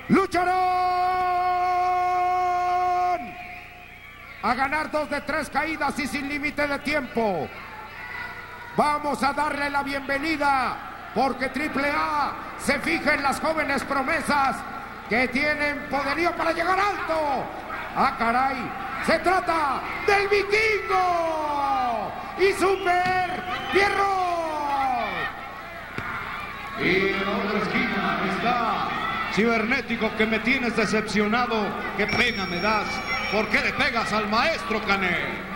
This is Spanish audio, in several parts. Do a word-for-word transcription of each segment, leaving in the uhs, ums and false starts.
lucharán a ganar dos de tres caídas y sin límite de tiempo. Vamos a darle la bienvenida porque triple A se fija en las jóvenes promesas que tienen poderío para llegar alto. ¡Ah, caray! Se trata del Vikingo y Super Pierroth. Y en la otra esquina está Cibernetico, que me tienes decepcionado. ¡Qué pena me das! ¿Por qué le pegas al maestro, Canek?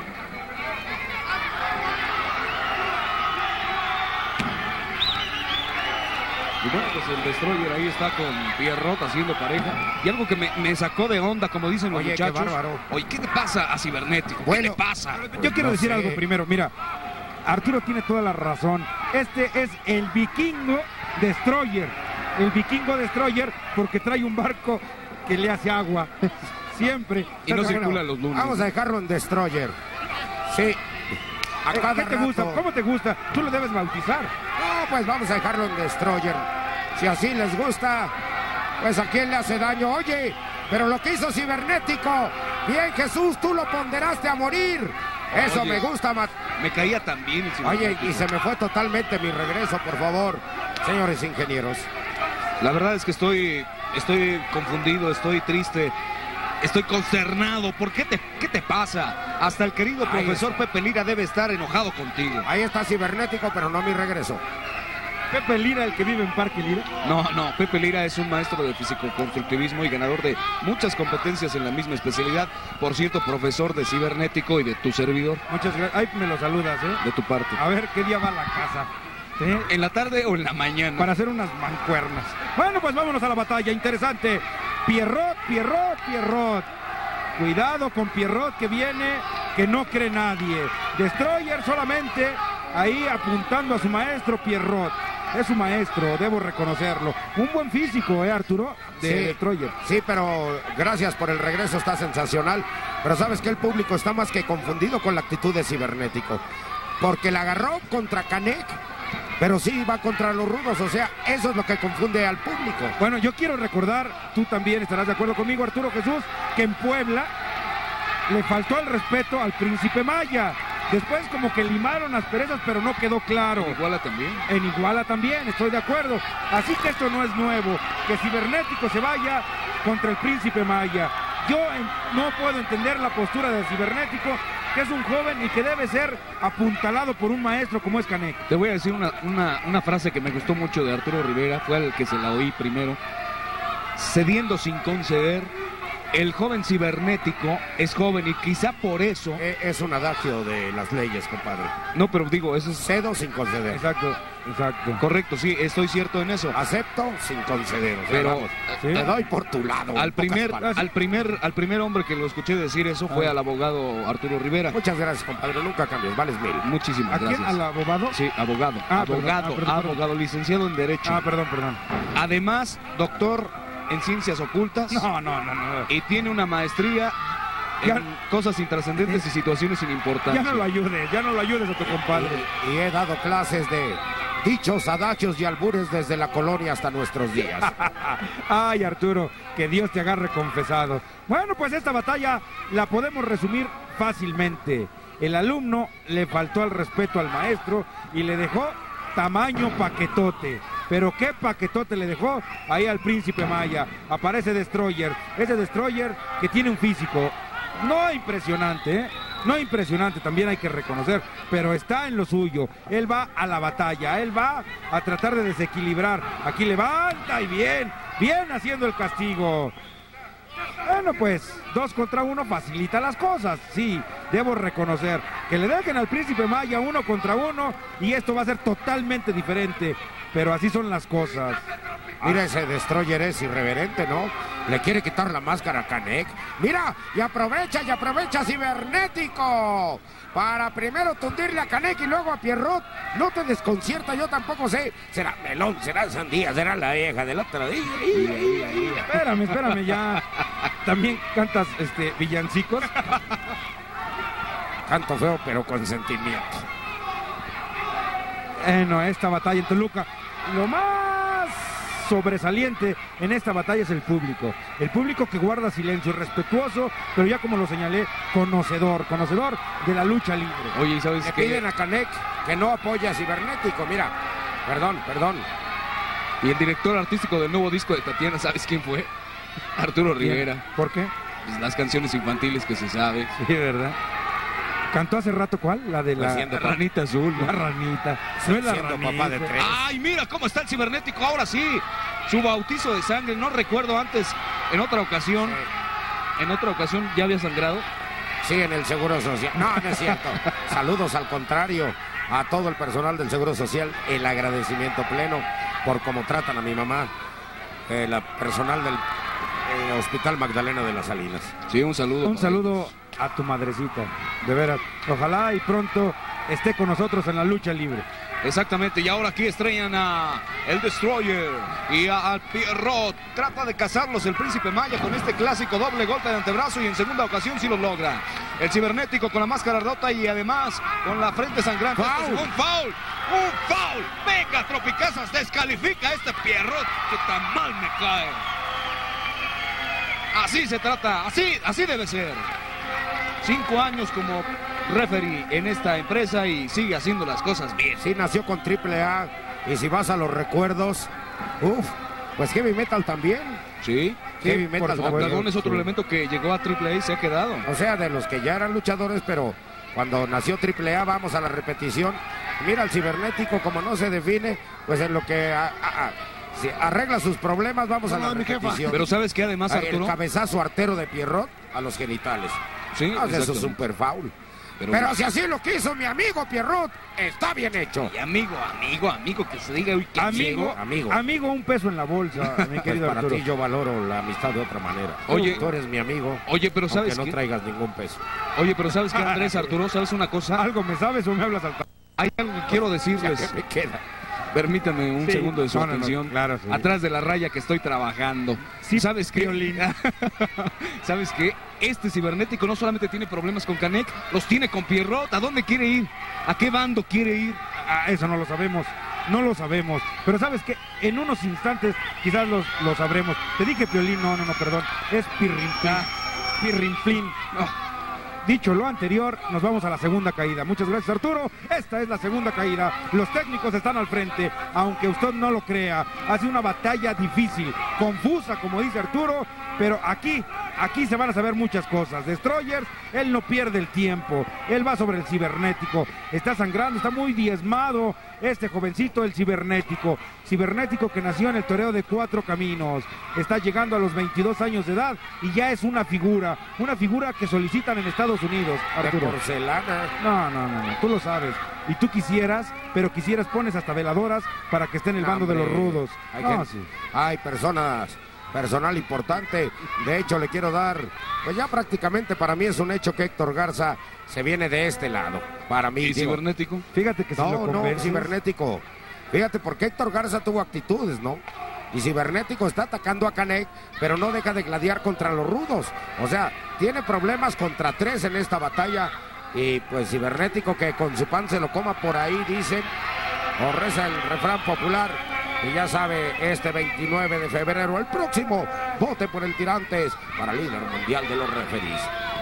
Y bueno, pues el Destroyer ahí está con Pierroth haciendo pareja. Y algo que me, me sacó de onda, como dicen los Oye, muchachos. qué bárbaro. Oye, ¿qué le pasa a Cibernetico? Bueno, ¿Qué le pasa? Yo pues quiero no decir sé. algo primero. Mira, Arturo tiene toda la razón. Este es el Vikingo Destroyer. El Vikingo Destroyer porque trae un barco que le hace agua. Siempre. Y no Bueno, circula los lunes. Vamos a dejarlo en Destroyer. Sí. A ¿Qué cada te rato. gusta? ¿Cómo te gusta? Tú lo debes bautizar. No, pues vamos a dejarlo en Destroyer. Si así les gusta, pues a quién le hace daño. Oye, pero lo que hizo Cibernetico, bien, Jesús, tú lo ponderaste a morir. Eso Oye, me gusta, Mat. Me caía tan bien el Oye, Cibernetico. y se me fue totalmente mi regreso, por favor, señores ingenieros. La verdad es que estoy, estoy confundido, estoy triste. Estoy consternado. ¿Por qué te, qué te pasa? Hasta el querido Ahí profesor está. Pepe Lira debe estar enojado contigo. Ahí está Cibernetico, pero no mi regreso. Pepe Lira, el que vive en Parque Lira. No, no, Pepe Lira es un maestro de físico-constructivismo y ganador de muchas competencias en la misma especialidad. Por cierto, profesor de Cibernético y de tu servidor. Muchas gracias. Ahí me lo saludas, ¿eh? De tu parte. A ver qué día va a la casa. ¿Sí? ¿En la tarde o en la mañana? Para hacer unas mancuernas. Bueno, pues vámonos a la batalla. Interesante. Pierroth, Pierroth, Pierroth. Cuidado con Pierroth que viene, que no cree nadie. Destroyer solamente ahí apuntando a su maestro Pierroth. Es su maestro, debo reconocerlo. Un buen físico, ¿eh, Arturo? De Sí, Destroyer. sí, pero gracias por el regreso, está sensacional. Pero sabes que el público está más que confundido con la actitud de Cibernetico. Porque la agarró contra Canek, pero sí va contra los rudos. O sea, eso es lo que confunde al público. Bueno, yo quiero recordar, tú también estarás de acuerdo conmigo, Arturo Jesús, que en Puebla le faltó el respeto al Príncipe Maya. Después como que limaron asperezas, pero no quedó claro. ¿En Iguala también? En Iguala también, estoy de acuerdo. Así que esto no es nuevo, que Cibernetico se vaya contra el Príncipe Maya. Yo en, no puedo entender la postura de Cibernetico, que es un joven y que debe ser apuntalado por un maestro como es Canek. Te voy a decir una, una, una frase que me gustó mucho de Arturo Rivera, fue al que se la oí primero. Cediendo sin conceder. El joven Cibernético es joven y quizá por eso... Es un adagio de las leyes, compadre. No, pero digo, eso es... Cedo sin conceder. Exacto, exacto. Correcto, sí, estoy cierto en eso. Acepto sin conceder. O sea, Pero, vamos, ¿sí? te doy por tu lado. Al en pocas primer, palabras. al, primer, al primer hombre que lo escuché decir eso fue Ah. al abogado Arturo Rivera. Muchas gracias, compadre. Nunca cambies. Vales mil. Muchísimas ¿A quién? gracias. ¿Al abogado? Sí, abogado. Ah, perdón, abogado, ah, perdón, abogado, perdón. licenciado en Derecho. Ah, perdón, perdón. Además, doctor en Ciencias Ocultas. No, no, no, no. Y tiene una maestría en Ya- cosas intrascendentes y situaciones sin importancia. Ya no lo ayudes, ya no lo ayudes a tu compadre. Y, y he dado clases de dichos, adagios y albures desde la colonia hasta nuestros días. Ay, Arturo, que Dios te agarre confesado. Bueno, pues esta batalla la podemos resumir fácilmente. El alumno le faltó al respeto al maestro y le dejó tamaño paquetote. Pero qué paquetote le dejó ahí al Príncipe Maya. Aparece Destroyer. Ese Destroyer que tiene un físico no impresionante, ¿eh? No impresionante, también hay que reconocer, pero está en lo suyo. Él va a la batalla, él va a tratar de desequilibrar. Aquí levanta y bien, bien haciendo el castigo. Bueno, pues, dos contra uno facilita las cosas, sí, debo reconocer. Que le dejen al Príncipe Maya uno contra uno y esto va a ser totalmente diferente. Pero así son las cosas. Mira, ese Destroyer es irreverente, ¿no? Le quiere quitar la máscara a Canek. Mira, y aprovecha, y aprovecha Cibernetico para primero tundirle a Canek y luego a Pierroth. No te desconcierta, yo tampoco sé. Será melón, será sandía, será la vieja del otro día. Espérame, espérame, ya. También cantas este, villancicos. Canto feo, pero con sentimiento. Bueno, esta batalla en Toluca, lo más sobresaliente en esta batalla es el público. El público que guarda silencio, respetuoso, pero ya como lo señalé, conocedor, conocedor de la lucha libre. Oye, ¿sabes Le qué? piden a Canek que no apoye a Cibernético, mira. Perdón, perdón. Y el director artístico del nuevo disco de Tatiana, ¿sabes quién fue? Arturo Rivera. ¿Por qué? Pues las canciones infantiles que se sabe. Sí, ¿verdad? ¿Cantó hace rato cuál? La de la, Pues siendo la ranita azul, ¿no? La ranita. No es la Siendo ranita. papá de tres. ¡Ay, mira cómo está el Cibernético! Ahora sí, su bautizo de sangre. No recuerdo antes, en otra ocasión, en otra ocasión ya había sangrado. Sí, en el Seguro Social. No, no es cierto. Saludos al contrario a todo el personal del Seguro Social. El agradecimiento pleno por cómo tratan a mi mamá, eh, la personal del eh, Hospital Magdalena de las Salinas. Sí, un saludo. Un saludo a tu madrecita, de veras. Ojalá y pronto esté con nosotros en la lucha libre. Exactamente, y ahora aquí estrellan a el Destroyer y a, al Pierroth. Trata de cazarlos el Príncipe Maya con este clásico doble golpe de antebrazo y en segunda ocasión sí lo logra. El Cibernético con la máscara rota y además con la frente sangrante. ¡Foul! Un foul, un foul. Venga, Tropicazas, descalifica a este Pierroth que tan mal me cae. Así se trata, así, así debe ser. Cinco años como referee en esta empresa y sigue haciendo las cosas bien. Sí, nació con triple A. Y si vas a los recuerdos, uff, pues Heavy Metal también. Sí, Heavy por Metal supuesto. también. Octagón es otro Sí. elemento que llegó a triple A y se ha quedado. O sea, de los que ya eran luchadores, pero cuando nació triple A, vamos a la repetición. Mira el Cibernético, como no se define, pues en lo que a, a, a, si arregla sus problemas, vamos a la repetición. Pero ¿sabes qué? Además, Ay, el Arturo... cabezazo artero de Pierroth a los genitales. Sí, Ah, eso es exacto. super foul. Pero, Pero si así lo quiso mi amigo Pierroth, está bien hecho. y amigo, amigo, amigo, que se diga hoy que Amigo, amigo. amigo, un peso en la bolsa, mi Pues querido para Arturo. ti yo valoro la amistad de otra manera. Oye, Tú, tú eres mi amigo. Oye, pero aunque ¿sabes no qué? traigas ningún peso. Oye, pero ¿sabes qué, Andrés, Arturo? ¿Sabes una cosa? ¿Algo me sabes o me hablas al... Hay algo que quiero decirles. Ya que me queda. Permítame un Sí, segundo de su no, no, no, atención. claro, sí. Atrás de la raya que estoy trabajando. Sí, ¿Sabes qué? Piolín. ¿Sabes qué? Este Cibernético no solamente tiene problemas con Canek, los tiene con Pierroth. ¿A dónde quiere ir? ¿A qué bando quiere ir? Ah, eso no lo sabemos, no lo sabemos. Pero sabes que en unos instantes quizás los, lo sabremos. Te dije Piolín, no, no, no, perdón. Es Pirrinplín. Ah. Pirrinplín. No. Dicho lo anterior, nos vamos a la segunda caída. Muchas gracias, Arturo. Esta es la segunda caída. Los técnicos están al frente, aunque usted no lo crea. Ha sido una batalla difícil, confusa, como dice Arturo, pero aquí, aquí se van a saber muchas cosas. Destroyers, él no pierde el tiempo. Él va sobre el Cibernético. Está sangrando, está muy diezmado este jovencito, el Cibernético. Cibernético que nació en el toreo de Cuatro Caminos. Está llegando a los veintidós años de edad y ya es una figura. Una figura que solicitan en Estados Unidos, De Arturo. porcelana. No, no, no, no, tú lo sabes. Y tú quisieras, pero quisieras pones hasta veladoras para que esté en el bando de los Hombre, rudos. Hay, No, gente- sí. hay personas, personal importante. De hecho, le quiero dar, pues ya prácticamente para mí es un hecho que Héctor Garza se viene de este lado. Para mí, ¿Y digo, Cibernético? Fíjate que si lo no, no, convences... Cibernético. Fíjate, porque Héctor Garza tuvo actitudes, ¿no? Y Cibernético está atacando a Canek, pero no deja de gladiar contra los rudos. O sea, tiene problemas contra tres en esta batalla. Y pues Cibernético que con su pan se lo coma por ahí, dicen. O reza el refrán popular. Y ya sabe, este veintinueve de febrero, el próximo, vote por el Tirantes para líder mundial de los referís.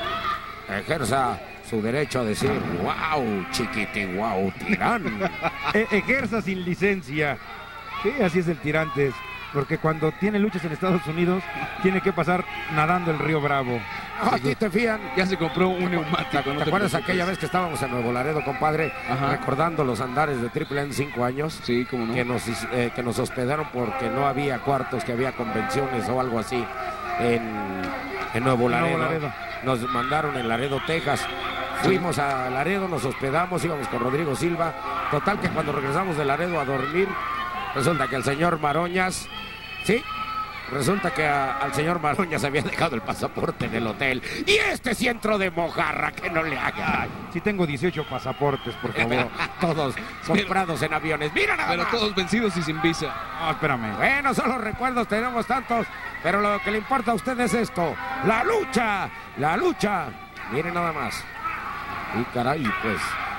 Ejerza su derecho a decir, wow, chiquiti, wow, tirán. E- ejerza sin licencia. Sí, así es el Tirantes. Porque cuando tiene luchas en Estados Unidos, tiene que pasar nadando el río Bravo. Aquí te fían. Ya se compró un neumático. ¿Te, no te acuerdas preocupes. aquella vez que estábamos en Nuevo Laredo, compadre? Ajá. Recordando los andares de Triple A en cinco años. Sí, cómo no. Que nos, eh, que nos hospedaron porque no había cuartos, que había convenciones o algo así en, en Nuevo Laredo. Nuevo Laredo. Nos mandaron en Laredo, Texas. Fuimos a Laredo, nos hospedamos, íbamos con Rodrigo Silva. Total que cuando regresamos de Laredo a dormir, resulta que el señor Maroñas, sí, resulta que a- al señor Maroñas había dejado el pasaporte en el hotel. Y este centro de mojarra que no le haga. Sí tengo dieciocho pasaportes, por favor. Todos comprados en aviones. Mira nada Pero más. todos vencidos y sin visa. No, espérame. Bueno, son los recuerdos, tenemos tantos, pero lo que le importa a usted es esto, la lucha, la lucha. Miren nada más. Y caray, pues,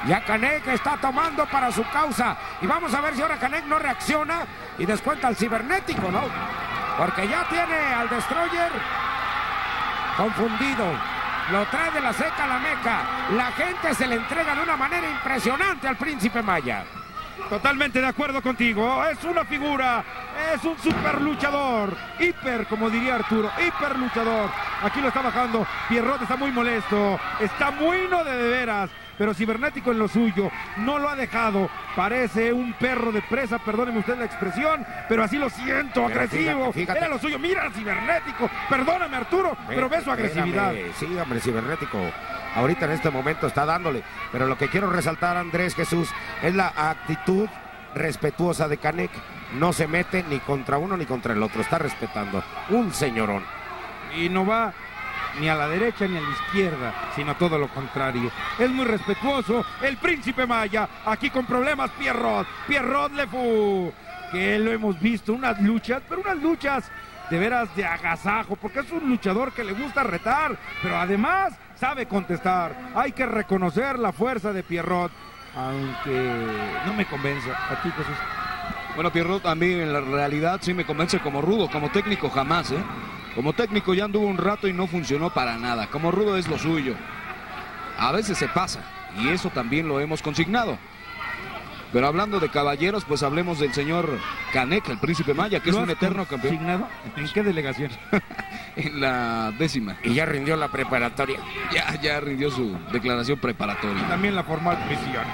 Ya Canek está tomando para su causa. Y vamos a ver si ahora Canek no reacciona y descuenta al cibernético, ¿no? Porque ya tiene al Destroyer confundido. Lo trae de la seca a la meca. La gente se le entrega de una manera impresionante al Príncipe Maya. Totalmente de acuerdo contigo. Es una figura. Es un super luchador. Hiper, como diría Arturo. Hiper luchador. Aquí lo está bajando. Pierroth está muy molesto. Está muy no de, de veras. Pero Cibernético en lo suyo. No lo ha dejado. Parece un perro de presa. Perdóneme usted la expresión. Pero así lo siento. Pero agresivo. Fíjate, fíjate. Era lo suyo. Mira al Cibernético. Perdóname, Arturo. Ve, pero ve su agresividad. Espérame. Sí, hombre, Cibernético. Ahorita en este momento está dándole. Pero lo que quiero resaltar, Andrés Jesús, es la actitud respetuosa de Canek. No se mete ni contra uno ni contra el otro. Está respetando. Un señorón. Y no va ni a la derecha ni a la izquierda, sino todo lo contrario. Es muy respetuoso el Príncipe Maya. Aquí con problemas Pierroth. Pierroth Le Fou. Que lo hemos visto. Unas luchas, pero unas luchas de veras de agasajo. Porque es un luchador que le gusta retar. Pero además sabe contestar. Hay que reconocer la fuerza de Pierroth. Aunque no me convence. A ti, Jesús. Bueno, Pierroth a mí en la realidad sí me convence como rudo. Como técnico jamás, ¿eh? Como técnico ya anduvo un rato y no funcionó para nada. Como rudo es lo suyo. A veces se pasa. Y eso también lo hemos consignado. Pero hablando de caballeros, pues hablemos del señor Canek, el Príncipe Maya, que es un eterno campeón. ¿Consignado? ¿En qué delegación? En la décima. Y ya rindió la preparatoria. Ya, ya rindió su declaración preparatoria. Y también la formal prisión.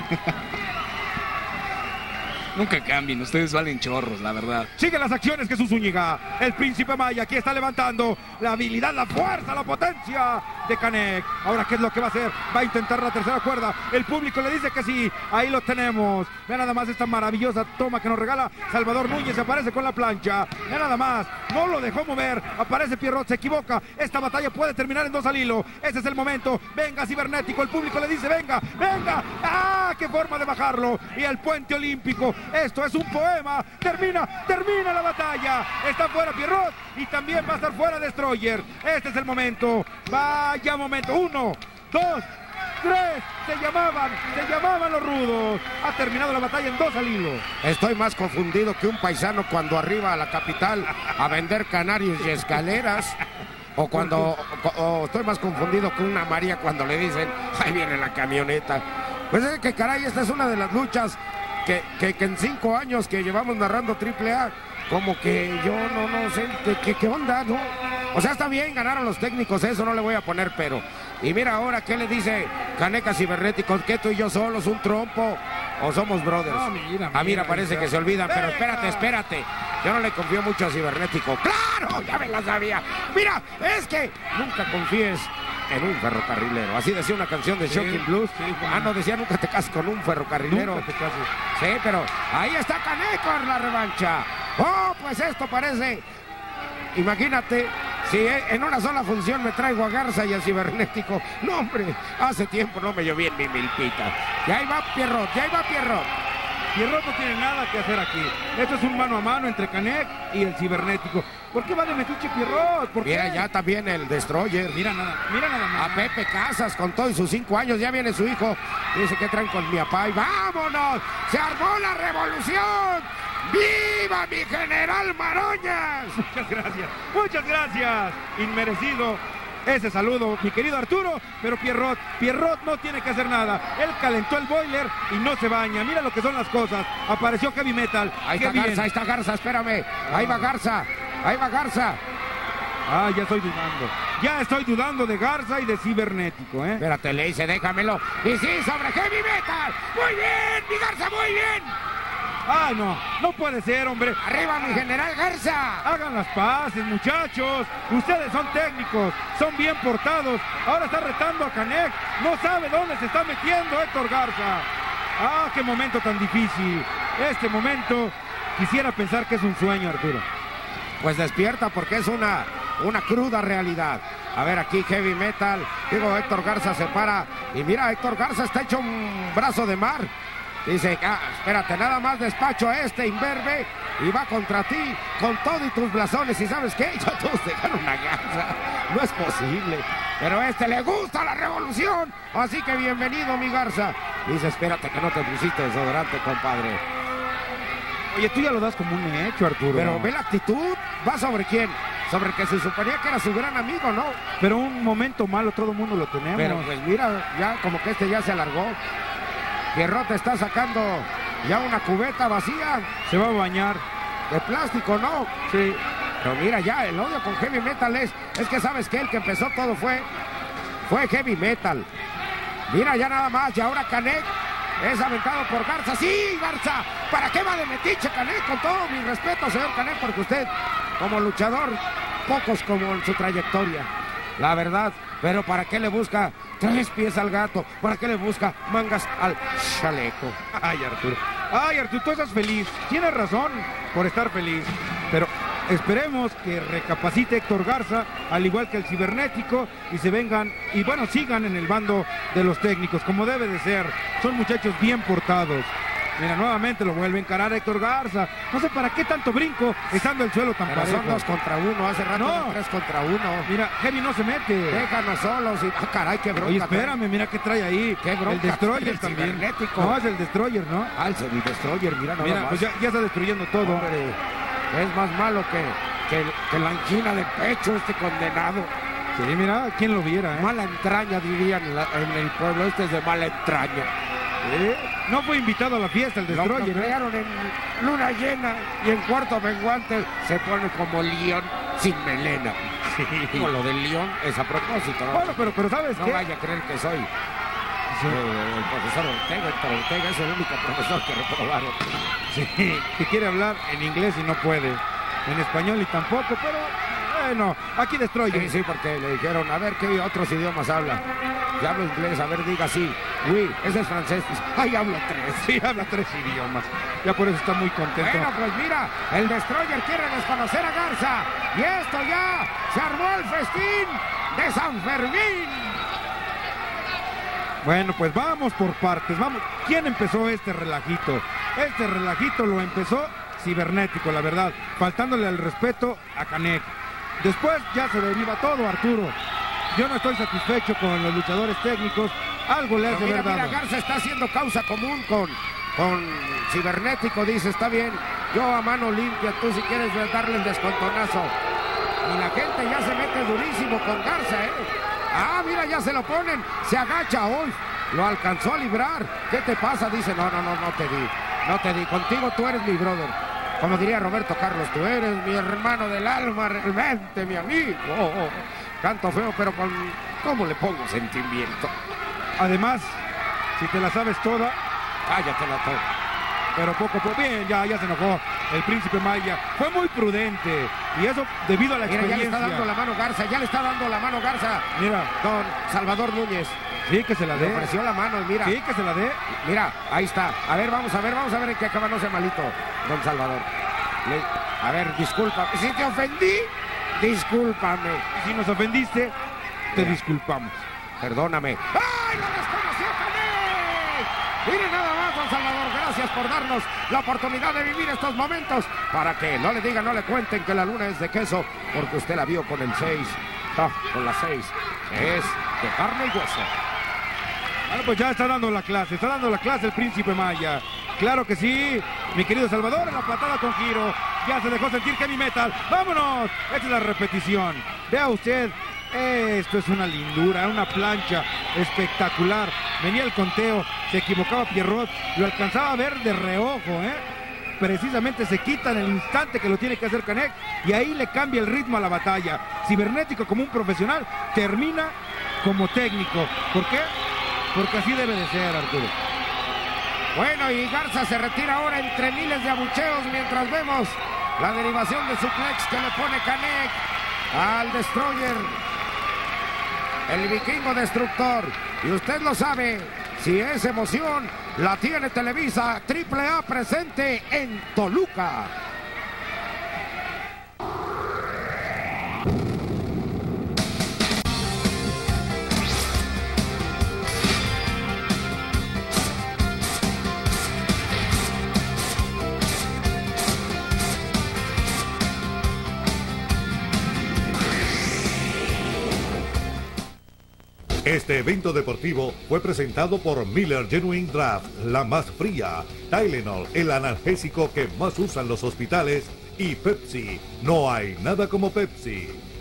Nunca cambien, ustedes valen chorros, la verdad. Sigue las acciones, Jesús Zúñiga. El Príncipe Maya aquí está levantando la habilidad, la fuerza, la potencia de Canek. Ahora, ¿qué es lo que va a hacer? Va a intentar la tercera cuerda. El público le dice que sí. Ahí lo tenemos. Vean nada más esta maravillosa toma que nos regala Salvador Núñez. Se aparece con la plancha. Vean nada más. No lo dejó mover. Aparece Pierroth. Se equivoca. Esta batalla puede terminar en dos al hilo. Ese es el momento. Venga, Cibernético. El público le dice, venga, venga. ¡Ah! ¡Qué forma de bajarlo! Y el puente olímpico. Esto es un poema. Termina, termina la batalla. Está fuera Pierroth y también va a estar fuera Destroyer. Este es el momento. Vaya momento. Uno, dos, tres. Se llamaban, se llamaban los rudos. Ha terminado la batalla en dos al hilo. Estoy más confundido que un paisano cuando arriba a la capital a vender canarios y escaleras. O cuando, o, o estoy más confundido que una María cuando le dicen, ahí viene la camioneta. Pues es que caray, esta es una de las luchas Que, que, que en cinco años que llevamos narrando triple A, como que yo no, no sé, que, que, ¿qué onda, no? O sea, está bien, ganaron los técnicos, eso no le voy a poner pero. Y mira ahora, ¿qué le dice Canek a Cibernético? ¿Qué tú y yo solos, un trompo? ¿O somos brothers? No, mira, mira, ah, mira, parece mira. que se olvidan, pero Venga. espérate, espérate. Yo no le confío mucho a Cibernético. ¡Claro! Ya me la sabía. Mira, es que nunca confíes en un ferrocarrilero. Así decía una canción de Sí, Shocking Blues. sí, ah, no, decía nunca te cases con un ferrocarrilero. Nunca te cases. Sí, pero ahí está Canek con la revancha. Oh, pues esto parece... Imagínate, si en una sola función me traigo a Garza y a Cibernético. No, hombre, hace tiempo no me lloví en mi milpita. Y ahí va Pierroth, y ahí va Pierroth. Pierroth no tiene nada que hacer aquí. Esto es un mano a mano entre Canek y el Cibernético. ¿Por qué va de metiche Pierroth? ¿Por Mira, qué? ya también el Destroyer. Mira nada, mira nada más. A Pepe Casas con todos sus cinco años, ya viene su hijo. Dice que traen con mi papá y ¡vámonos! ¡Se armó la revolución! ¡Viva mi general Maroñas! Muchas gracias, muchas gracias. Inmerecido ese saludo, mi querido Arturo. Pero Pierroth, Pierroth no tiene que hacer nada. Él calentó el boiler y no se baña. Mira lo que son las cosas. Apareció Heavy Metal. Ahí Qué está bien. Garza, ahí está Garza, espérame. Ahí va Garza, ahí va Garza. Ah, ya estoy dudando. Ya estoy dudando de Garza y de Cibernético, ¿eh? Espérate, le dice, déjamelo. Y sí, sobre Heavy Metal. Muy bien, mi Garza, muy bien. Ah, no, no puede ser, hombre. Arriba mi general Garza. Hagan las paces, muchachos. Ustedes son técnicos, son bien portados. Ahora está retando a Canek. No sabe dónde se está metiendo Héctor Garza. Ah, qué momento tan difícil. Este momento, quisiera pensar que es un sueño, Arturo. Pues despierta porque es una, una cruda realidad. A ver, aquí Heavy Metal. Digo, Héctor Garza se para. Y mira, Héctor Garza está hecho un brazo de mar. Dice, ah, espérate, nada más despacho a este imberbe y va contra ti con todo y tus blasones. ¿Y sabes qué? Yo todos te gano una garza. No es posible. Pero a este le gusta la revolución. Así que bienvenido, mi garza. Dice, espérate que no te pusiste desodorante, compadre. Oye, tú ya lo das como un hecho, Arturo. Pero ve la actitud. ¿Va sobre quién? Sobre que se suponía que era su gran amigo, ¿no? Pero un momento malo todo el mundo lo tenemos. Pero pues mira, ya como que este ya se alargó. Pierroth está sacando ya una cubeta vacía. Se va a bañar. De plástico, ¿no? Sí. Pero mira ya, el odio con Heavy Metal es... Es que sabes que el que empezó todo fue... Fue Heavy Metal. Mira ya nada más, y ahora Canek es aventado por Garza. ¡Sí, Garza! ¿Para qué va de metiche Canek? Con todo mi respeto, señor Canek, porque usted, como luchador, pocos como en su trayectoria. La verdad, pero ¿para qué le busca tres pies al gato? ¿Para qué le busca mangas al chaleco? Ay, Arturo. Ay, Arturo, tú estás feliz. Tienes razón por estar feliz. Pero esperemos que recapacite Héctor Garza, al igual que el Cibernético, y se vengan, y bueno, sigan en el bando de los técnicos, como debe de ser. Son muchachos bien portados. Mira, nuevamente lo vuelve a encarar Héctor Garza. No sé para qué tanto brinco estando el suelo tan Pero parejo. son dos contra uno, hace rato No. eran tres contra uno. Mira, Heavy no se mete. Déjanos solos y... Ah, caray, qué bronca. Oye, espérame, mira qué trae ahí. Qué bronca el Destroyer trae el también. Cibernético. No, es el Destroyer, ¿no? Ah, el Destroyer, mira nada Mira, más. pues ya, ya está destruyendo todo. Hombre, es más malo que, que, que la angina de pecho este condenado. Sí, mira, quién lo viera, ¿eh? Mala entraña, dirían en, la- en el pueblo. Este es de mala entraña. ¿Eh? No fue invitado a la fiesta el Lo Destroyer, ¿eh? crearon en luna llena y en cuarto menguante se pone como león sin melena. Con lo del león es a propósito, ¿no? Bueno, pero, pero ¿sabes No qué? vaya a creer que soy Sí. eh, el profesor Ortega. Héctor Ortega es el único profesor que reprobaron. Sí, que quiere hablar en inglés y no puede. En español y tampoco, pero bueno, aquí Destroyer. Sí, sí, porque le dijeron, a ver qué otros idiomas habla. Ya hablo inglés, a ver, diga sí. Oui, ese es francés. Ay, hablo tres. Sí, habla tres idiomas. Ya por eso está muy contento. Bueno, pues mira, el Destroyer quiere desconocer a Garza. Y esto ya se armó el festín de San Fermín. Bueno, pues vamos por partes, vamos. ¿Quién empezó este relajito? Este relajito lo empezó Cibernético, la verdad, faltándole el respeto a Canek. Después ya se deriva todo, Arturo. Yo no estoy satisfecho con los luchadores técnicos. Algo le Pero hace mira, verdad. mira, Garza está haciendo causa común con, con Cibernético. Dice, está bien, yo a mano limpia, tú si quieres darle el descontonazo. Y la gente ya se mete durísimo con Garza, ¿eh? Ah, mira, ya se lo ponen. Se agacha hoy. Lo alcanzó a librar. ¿Qué te pasa? Dice, no, no, no, no te di. No te di. Contigo tú eres mi brother. Como diría Roberto Carlos, tú eres mi hermano del alma, realmente, mi amigo. Oh, oh. Canto feo, pero con... ¿Cómo le pongo sentimiento? Además, si te la sabes toda, Cállatela todo. pero poco a poco, bien, ya, ya se enojó el Príncipe Maya. Fue muy prudente y eso debido a la Mira, ya le experiencia. está dando la mano Garza, ya le está dando la mano Garza. Mira, Don Salvador Núñez. sí que se la Le dé. ofreció la mano, mira. Sí que se la dé. Mira, ahí está. A ver, vamos a ver, vamos a ver en qué acaba, no sea malito, don Salvador. Le- a ver, disculpa. Si te ofendí, discúlpame. Si nos ofendiste, te Mira. disculpamos. Perdóname. ¡Ay, lo desconoció Canek! Mire nada más, don Salvador, gracias por darnos la oportunidad de vivir estos momentos. Para que no le digan, no le cuenten que la luna es de queso, porque usted la vio con el seis. No, con la seis. Es de carne y hueso. Bueno, pues ya está dando la clase, está dando la clase el Príncipe Maya. Claro que sí, mi querido Salvador, en la patada con giro. Ya se dejó sentir Heavy Metal. ¡Vámonos! Esta es la repetición. Vea usted, esto es una lindura, una plancha espectacular. Venía el conteo, se equivocaba Pierroth, lo alcanzaba a ver de reojo, ¿eh? Precisamente se quita en el instante que lo tiene que hacer Canek y ahí le cambia el ritmo a la batalla. Cibernético, como un profesional, termina como técnico. ¿Por qué? Porque así debe de ser, Arturo. Bueno, y Garza se retira ahora entre miles de abucheos mientras vemos la derivación de suplex que le pone Canek al Destroyer, el Vikingo destructor. Y usted lo sabe, si es emoción, la tiene Televisa triple A presente en Toluca. Este evento deportivo fue presentado por Miller Genuine Draft, la más fría, Tylenol, el analgésico que más usan los hospitales, y Pepsi. No hay nada como Pepsi.